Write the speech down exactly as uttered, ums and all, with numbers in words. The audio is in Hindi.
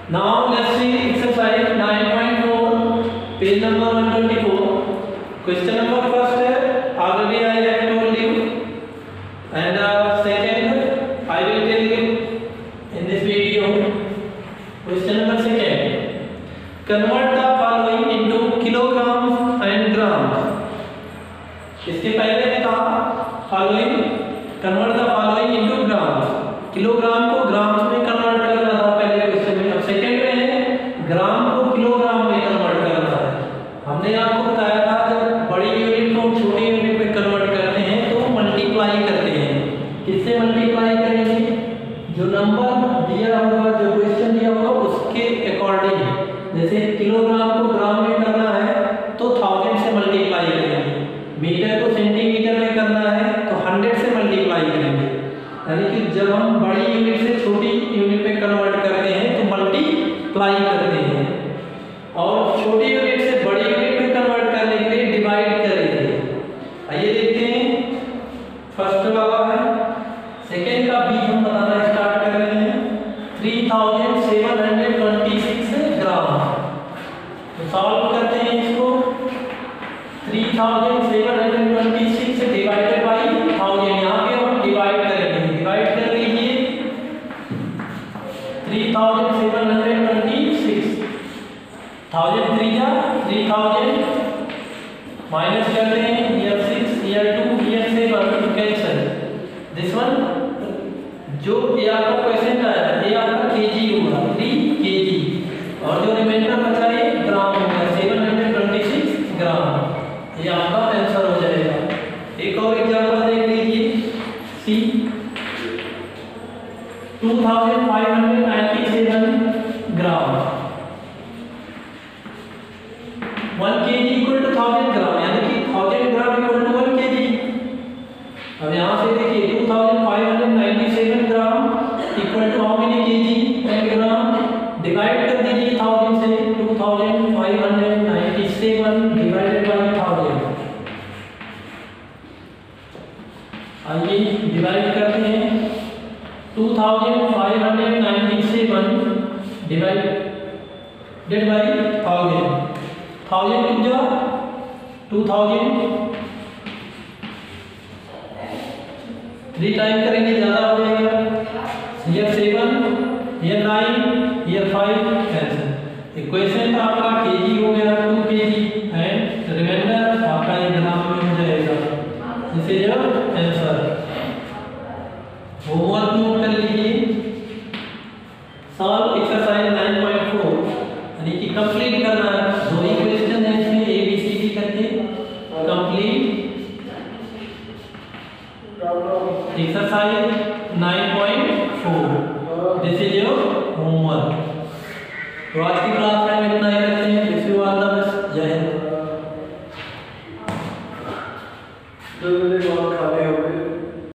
Now let's see exercise nine point four, page number one twenty-four. Question number first है already I have told you, and uh, second I will tell you in this video. Question number second, convert the following into kilograms and grams. इसके पहले ने कहा following convert the following into grams. Kilogram को ग्राम्स में कन्वर्ट करना था पहले क्वेश्चन में, अब सेकंड में है ग्राम को किलोग्राम में कन्वर्ट करना है। हमने आपको बताया था जब बड़ी यूनिट को छोटी यूनिट में कन्वर्ट करते हैं तो मल्टीप्लाई करते हैं। किससे मल्टीप्लाई करेंगे? जो नंबर दिया होगा, जो क्वेश्चन दिया होगा उसके अकॉर्डिंग। जैसे किलोग्राम को ग्राम में करना है तो थाउजेंड से मल्टीप्लाई करेंगे, मीटर को सेंटीमीटर में करना है तो हंड्रेड से मल्टीप्लाई करेंगे। यानी कि जब हम बड़ी यूनिट से छोटी यूनिट में कन्वर्ट करते हैं तो मल्टीप्लाई करते हैं, और छोटी यूनिट से बड़ी यूनिट में कन्वर्ट करने के लिए डिवाइड करेंगे। आइए देखते हैं, फर्स्ट वाला है, सेकेंड का बी हम बताना स्टार्ट कर रहे हैं। Three thousand seven hundred twenty six gram. तो सॉल्व करते हैं इसको। Three thousand seven hundred twenty six divided by thousand, यहाँ पे हम डिवाइड करेंगे। डिवाइड कर लीजिए, three thousand seven hundred twenty six, thousand three जा थ्री थाउजेंड, माइनस करते हैं here six here two here seven, cancel this one. जो ये आपका क्वेश्चन आया ये आपका केजी होगा, थ्री केजी, और जो रिमाइंडर बचा है ग्राम होगा, seven hundred twenty six gram. ये आपका आंसर हो जाएगा। एक और एग्जांपल देख लीजिए, see two thousand five hundred ninety seven gram. One kg equal to thousand gram, यानी कि thousand gram equal to one kg. अब यहाँ से देखिए two thousand five hundred ninety seven gram equal to how many kg and gram. Divide कर दीजिए थाउजेंड से, two thousand five hundred ninety seven divided by thousand. आइए डिवाइड करते हैं, two thousand five hundred ninety seven divided by thousand. Thousand two जा टू थाउजेंड, थ्री टाइम करेंगे ज़्यादा हो जाएगा। Year seven year nine year five, cancel. Equation का आपका केजी हो गया टू केजी एंड रिमाइंडर आपका एक ग्राम में हो जाएगा। This is your answer. Homework note कर लीजिए, solve exercise nine point four, यानी कि कंप्लीट करना है। दो ही क्वेश्चन है इसमें, ए बी सी डी करके complete exercise nine point four. This is your homework. तो आज की